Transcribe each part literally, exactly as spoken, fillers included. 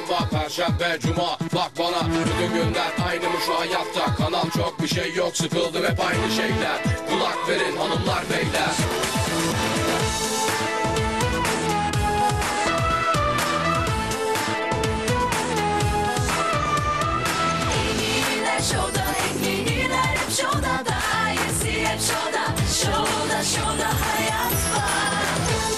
çarşamba, perşembe, cuma. Bak bana bütün günler aynı mı şu hayatta? Kanal çok bir şey yok, sıkıldım hep aynı şeyler. Kulak verin hanımlar beyler. Şovda en yeniler hep şovda, daha iyisi hep şovda. Şovda şovda hayat var.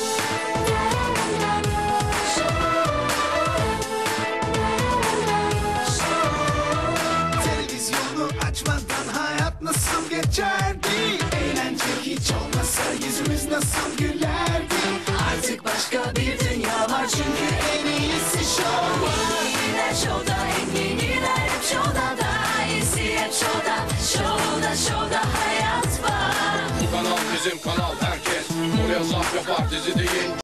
Televizyonu açmadan hayat nasıl geçerdi? Eğlence hiç olmasa yüzümüz nasıl gülerdi? Artık başka bir dünya var çünkü en iyisi şov. Yeniler şovda en yeniler hep şovda, daha iyisi hep şovda. Şovda şovda hayat var. Bu kanal bizim kanal, herkes buraya saf yapar, dizi değil.